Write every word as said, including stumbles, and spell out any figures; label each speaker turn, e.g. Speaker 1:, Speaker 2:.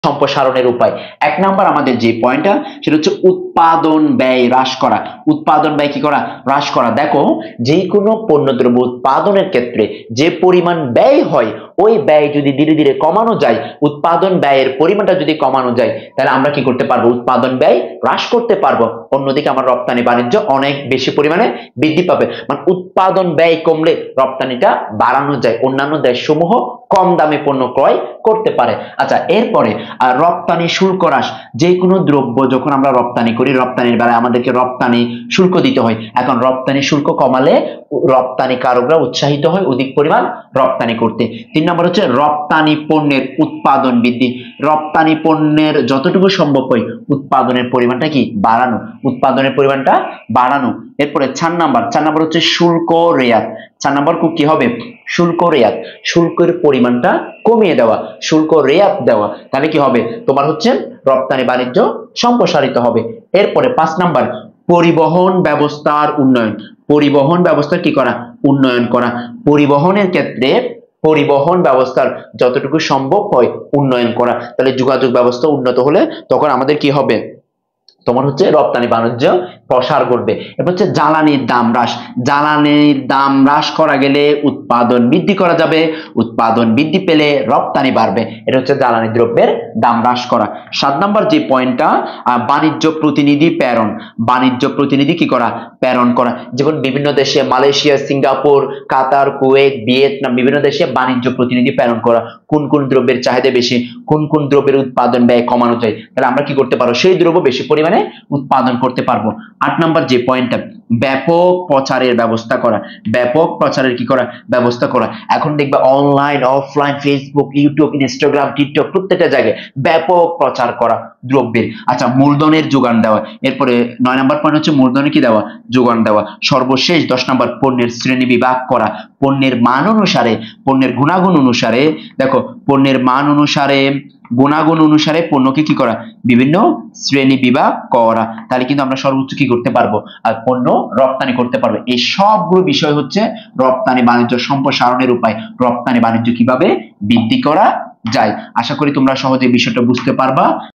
Speaker 1: সম্প্রসারণের উপায়। এক নাম্বার আমাদের যে পয়েন্টটা সেটা হচ্ছে উৎপাদন ব্যয় হ্রাস করা। উৎপাদন ব্যয় কি করা? হ্রাস করা। দেখো, যে কোনো পণ্যদ্রব্য উৎপাদনের ক্ষেত্রে যে পরিমাণ ব্যয় হয় ওই ব্যয় যদি ধীরে ধীরে কমানো যায়, উৎপাদন ব্যয়ের পরিমাণটা যদি কমানো যায়, তাহলে আমরা কি করতে পারবো? উৎপাদন ব্যয় হ্রাস করতে পারবো। অন্যদিকে আমার রপ্তানি বাণিজ্য অনেক বেশি পরিমাণে বৃদ্ধি পাবে। মানে উৎপাদন ব্যয় কমলে রপ্তানিটা বাড়ানো যায়, অন্যান্য দেশসমূহ কম দামে পণ্য ক্রয় করতে পারে। আচ্ছা, এরপরে রপ্তানি শুল্ক হ্রাস। যে কোনো দ্রব্য যখন আমরা রপ্তানি করি, রপ্তানির বেলায় আমাদেরকে রপ্তানি শুল্ক দিতে হয়। এখন রপ্তানি শুল্ক কমালে রপ্তানিকারকরা উৎসাহিত হয় অধিক পরিমাণ রপ্তানি করতে। তিন নম্বর হচ্ছে রপ্তানি পণ্যের উৎপাদন বৃদ্ধি। রপ্তানি পণ্যের যতটুকু সম্ভব হয় উৎপাদনের পরিমাণটা কি? বাড়ানো। উৎপাদনের পরিমাণটা বাড়ানো। এরপরে চার নাম্বার চার নাম্বার হচ্ছে শুল্ক রেয়াত। চার নাম্বার কি হবে? শুল্ক রেয়াত। শুল্কের পরিমাণটা কমিয়ে দেওয়া, শুল্ক রেয়াত দেওয়া। তাহলে কি হবে? তোমার হচ্ছে রপ্তানি বাণিজ্য সম্প্রসারিত হবে। এরপরে পাঁচ নাম্বার পরিবহন ব্যবস্থার উন্নয়ন। পরিবহন ব্যবস্থা কি করা? উন্নয়ন করা। পরিবহনের ক্ষেত্রে পরিবহন ব্যবস্থার যতটুকু সম্ভব হয় উন্নয়ন করা। তাহলে যোগাযোগ ব্যবস্থা উন্নত হলে তখন আমাদের কি হবে? তোমার হচ্ছে রপ্তানি বাণিজ্য প্রসার ঘটবে। এবার হচ্ছে জ্বালানির দাম হ্রাস। জ্বালানির দাম হ্রাস করা গেলে উৎপাদন বৃদ্ধি করা যাবে, উৎপাদন বৃদ্ধি পেলে রপ্তানি বাড়বে। এটা হচ্ছে জ্বালানি দ্রব্যের দাম হ্রাস করা। সাত নম্বর যে পয়েন্টটা, বাণিজ্য প্রতিনিধি প্রেরণ। বাণিজ্য প্রতিনিধি কি করা? প্রেরণ করা। যেমন বিভিন্ন দেশে Malaysia, Singapore, Qatar, Kuwait, Vietnam, বিভিন্ন দেশে বাণিজ্য প্রতিনিধি প্রেরণ করা। কোন কোন দ্রব্যের চাহিদা বেশি, কোন কোন দ্রব্যের উৎপাদন ব্যয় কমানো যায়, তাহলে আমরা কি করতে পারবো? সেই দ্রব্য বেশি পরিমাণে উৎপাদন করতে পারবো। আট নাম্বার যে পয়েন্টটা, ব্যাপক প্রচারের ব্যবস্থা করা। ব্যাপক প্রচারের কি করা? ব্যবস্থা করা। এখন দেখবে online, offline, Facebook, YouTube, Instagram, TikTok প্রত্যেকটা জায়গায় ব্যাপক প্রচার করা দ্রব্যের। আচ্ছা, মূলধনের যোগান দেওয়া। এরপরে নয় নাম্বার পয়েন্ট হচ্ছে মূলধনের কি দেওয়া? যোগান দেওয়া। সর্বশেষ দশ নাম্বার পণ্যের শ্রেণী বিভাগ করা। পণ্যের মান অনুসারে, পণ্যের গুণাগুণ অনুসারে, দেখো পণ্যের মান অনুসারে, গুণাগুণ অনুসারে পণ্যকে কি করা? বিভিন্ন শ্রেণী বিভাগ করা। তাহলে কিন্তু আমরা সর্বোচ্চ কি করতে পারবো? আর পণ্য রপ্তানি করতে পারবো। এই সবগুলো বিষয় হচ্ছে রপ্তানি বাণিজ্য সম্প্রসারণের উপায়। রপ্তানি বাণিজ্য কিভাবে বৃদ্ধি করা যায়। আশা করি তোমরা সহজে বিষয়টা বুঝতে পারবা।